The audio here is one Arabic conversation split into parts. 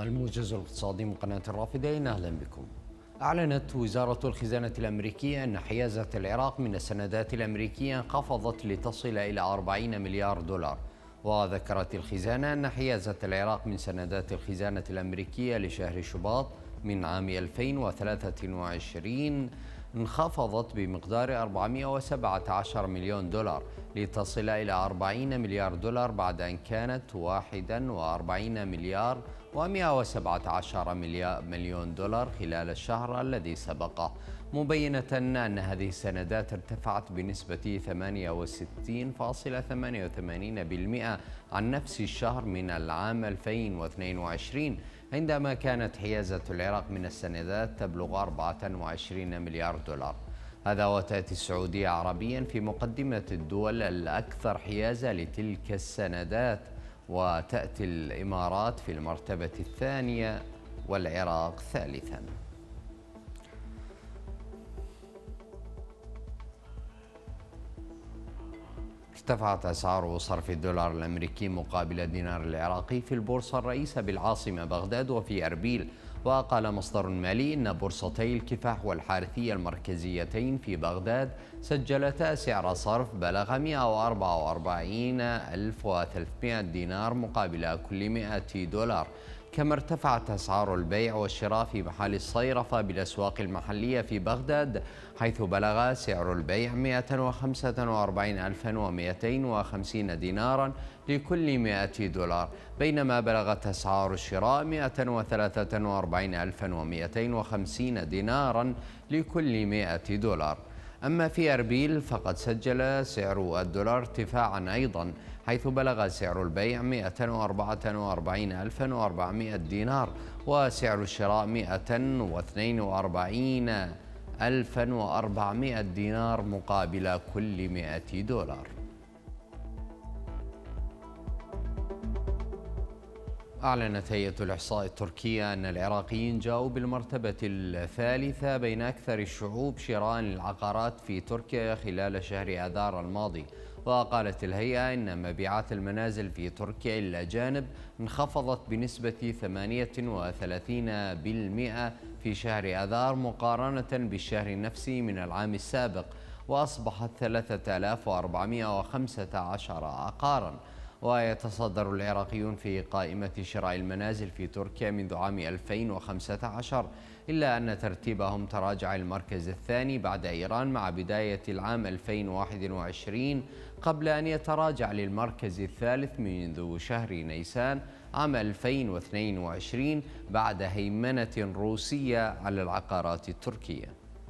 الموجز الاقتصادي من قناة الرافدين، أهلا بكم. أعلنت وزارة الخزانة الأمريكية أن حيازة العراق من السندات الأمريكية انخفضت لتصل إلى 40 مليار دولار. وذكرت الخزانة أن حيازة العراق من سندات الخزانة الأمريكية لشهر شباط من عام 2023 انخفضت بمقدار 417 مليون دولار لتصل إلى 40 مليار دولار بعد أن كانت 41 مليار و117 مليون دولار خلال الشهر الذي سبقه، مبينة أن هذه السندات ارتفعت بنسبة 68.88% عن نفس الشهر من العام 2022 عندما كانت حيازة العراق من السندات تبلغ 24 مليار دولار. هذا وتأتي السعودية عربيا في مقدمة الدول الأكثر حيازة لتلك السندات، وتأتي الإمارات في المرتبة الثانية والعراق ثالثا. ارتفعت أسعار صرف الدولار الأمريكي مقابل الدينار العراقي في البورصة الرئيسة بالعاصمة بغداد وفي أربيل. وقال مصدر مالي إن بورصتي الكفاح والحارثية المركزيتين في بغداد سجلتا سعر صرف بلغ 144,300 دينار مقابل كل 100 دولار. كما ارتفعت أسعار البيع والشراء في محل الصيرفة بالأسواق المحلية في بغداد، حيث بلغ سعر البيع 145,250 ديناراً لكل 100 دولار، بينما بلغت أسعار الشراء 143,250 ديناراً لكل 100 دولار. أما في أربيل فقد سجل سعر الدولار ارتفاعا أيضا، حيث بلغ سعر البيع 144,400 دينار وسعر الشراء 142,400 دينار مقابل كل 100 دولار. أعلنت هيئة الإحصاء التركية أن العراقيين جاءوا بالمرتبة الثالثة بين أكثر الشعوب شراء للعقارات في تركيا خلال شهر آذار الماضي. وقالت الهيئة إن مبيعات المنازل في تركيا للأجانب انخفضت بنسبة 38% في شهر آذار مقارنة بالشهر نفسه من العام السابق، وأصبحت 3,415 عقاراً. ويتصدر العراقيون في قائمة شراء المنازل في تركيا منذ عام 2015، إلا أن ترتيبهم تراجع المركز الثاني بعد إيران مع بداية العام 2021، قبل أن يتراجع للمركز الثالث منذ شهر نيسان عام 2022 بعد هيمنة روسية على العقارات التركية.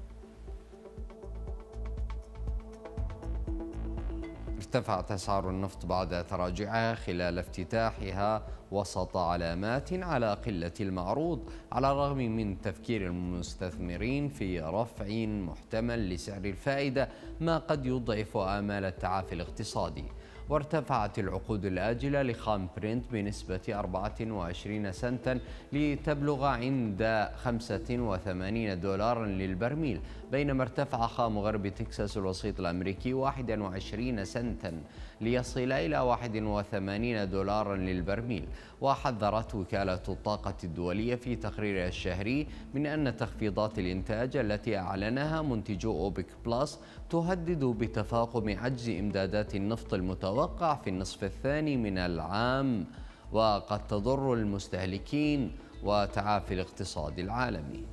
ارتفعت أسعار النفط بعد تراجعها خلال افتتاحها وسط علامات على قلة المعروض، على الرغم من تفكير المستثمرين في رفع محتمل لسعر الفائدة، ما قد يضعف آمال التعافي الاقتصادي. وارتفعت العقود الآجلة لخام برنت بنسبة 24 سنتا لتبلغ عند 85 دولارا للبرميل، بينما ارتفع خام غرب تكساس الوسيط الأمريكي 21 سنتا ليصل إلى 81 دولارا للبرميل. وحذرت وكالة الطاقة الدولية في تقريرها الشهري من أن تخفيضات الإنتاج التي أعلنها منتجو أوبك بلس تهدد بتفاقم عجز إمدادات النفط المتوقع في النصف الثاني من العام، وقد تضر المستهلكين وتعافي الاقتصاد العالمي.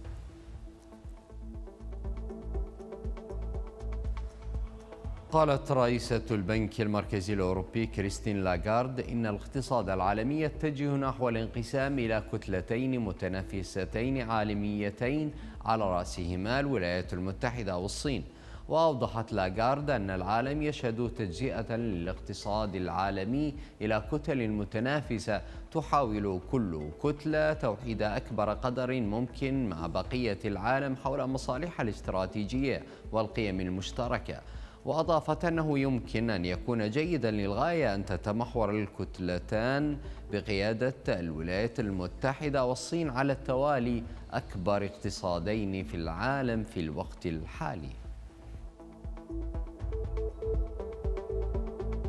قالت رئيسة البنك المركزي الأوروبي كريستين لاغارد إن الاقتصاد العالمي يتجه نحو الانقسام إلى كتلتين متنافستين عالميتين على رأسهما الولايات المتحدة والصين. وأوضحت لاغارد أن العالم يشهد تجزئة للاقتصاد العالمي إلى كتل متنافسة تحاول كل كتلة توحيد أكبر قدر ممكن مع بقية العالم حول مصالحها الاستراتيجية والقيم المشتركة. وأضافت أنه يمكن أن يكون جيدا للغاية أن تتمحور الكتلتان بقيادة الولايات المتحدة والصين على التوالي أكبر اقتصادين في العالم في الوقت الحالي.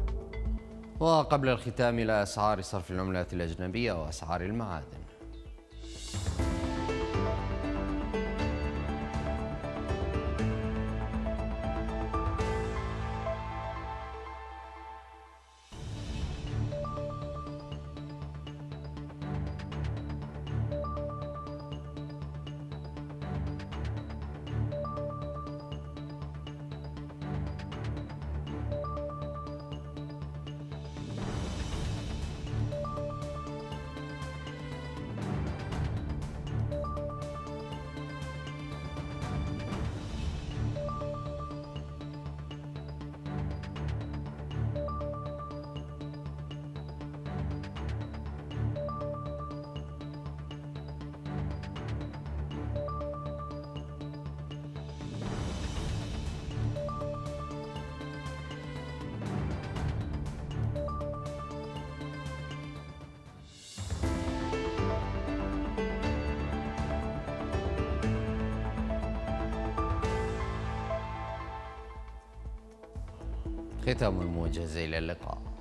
وقبل الختام إلى أسعار صرف العملات الأجنبية وأسعار المعادن. ختام الموجز، إلى اللقاء.